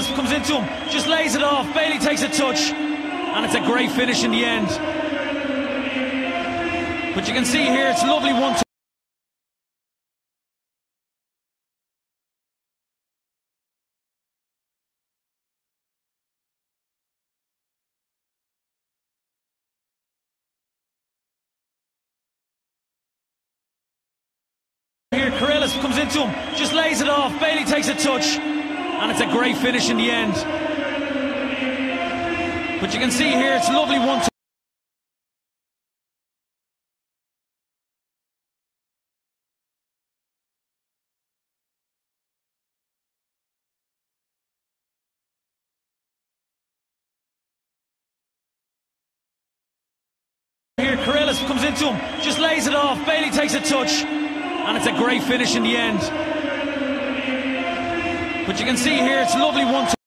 comes into him, just lays it off. Bailey takes a touch, and it's a great finish in the end. But you can see here, it's a lovely one-two. Here, Corellis comes into him, just lays it off. Bailey takes a touch, and it's a great finish in the end. But you can see here, it's a lovely one-two. Here, Corellis comes into him, just lays it off. Bailey takes a touch, and it's a great finish in the end. But you can see here, it's a lovely one-two.